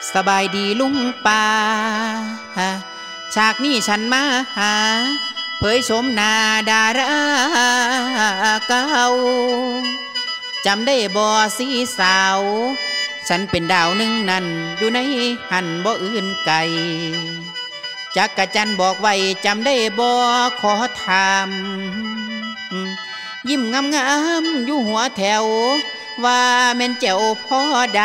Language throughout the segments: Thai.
สบายดีลุงป่าฉากนี้ฉันมาหาเผยชมหน้าดาราเก่าจำได้บ่สีสาวฉันเป็นดาวหนึ่งนั่นอยู่ในหันบ่อื่นไกลจักกะจันบอกไว้จำได้บ่ขอถามยิ้มงามๆอยู่หัวแถวว่าแม่นเจ้าพ่อใด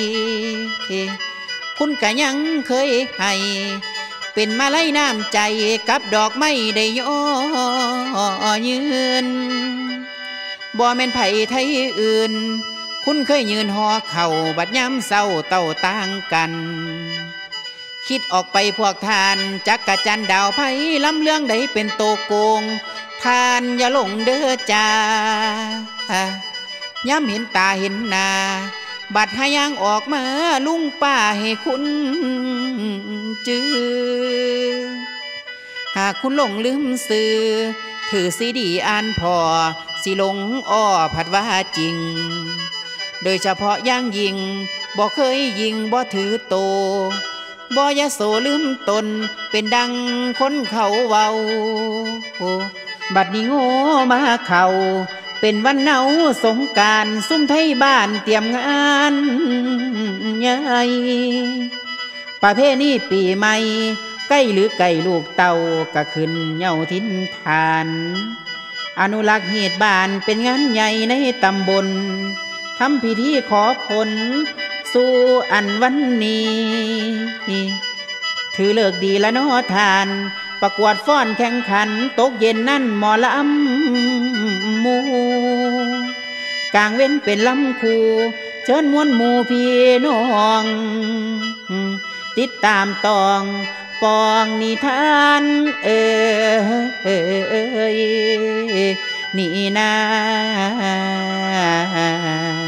คุณกะยังเคยให้เป็นมาลัยน้ำใจกับดอกไม้ได้ย่อยืนบ่แม่นไผไทยอื่นคุณเคยยืนหอเข่าบัดย้ำเศร้าเต้าต่างกันคิดออกไปพวกทานจักกะจันดาวไผล้ำเรื่องใดเป็นโตโกงทานอย่าหลงเด้อจ้าย้ำเห็นตาเห็นหน้าบัดหายางออกมาลุงป้าให้คุณจือหากคุณหลงลืมสื่อถือซีดีอ่านพอสิหลงอ้อผัดว่าจริงโดยเฉพาะย่างยิงบ่เคยยิงบ่ถือโตบ่ยะโสลืมตนเป็นดังคนเขาเว้าบัดนี้โง่มาเขาเป็นวันเนาสงกรานต์ซุ่มไทยบ้านเตรียมงานใหญ่ประเพณีปีใหม่ใกล้หรือไก่ลูกเต่าก็ขึ้นเหย้าทินฐานอนุรักษ์เหตุบ้านเป็นงานใหญ่ในตำบลทำพิธีขอผลสู่อันวันนี้ถือเลิกดีละน้อทานประกวดฟ้อนแข่งขันตกเย็นนั่นหมอลำมูกลางเว้นเป็นลำคูเชิญมวลหมู่พี่น้องติดตามตองปองนิทานนี่นา